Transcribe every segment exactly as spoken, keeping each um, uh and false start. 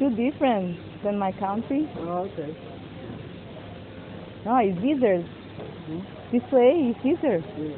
too different than my country. Oh, okay. No, it's easier. Hmm? This way is easier. Yeah.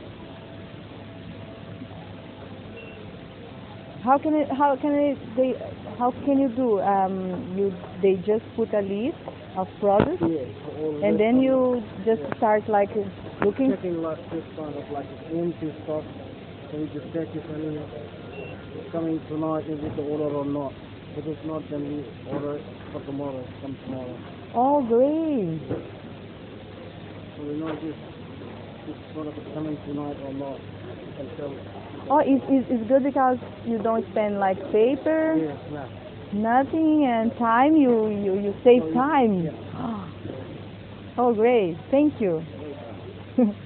How can it? How can it? They? How can you do? Um, you they just put a list of products, Yeah, all and this then kind you just yeah. start like looking. checking like this kind of like empty stuff. So we just check if any is coming tonight, is it the order or not. If it's not, then we order it for tomorrow, come tomorrow. Oh, great! So we know if this product is coming tonight or not. And so, Oh, it's, it's, it's good because you don't spend like paper, yes, yeah. nothing, and time. You you, you save So you- time. yeah. Oh, great! Thank you.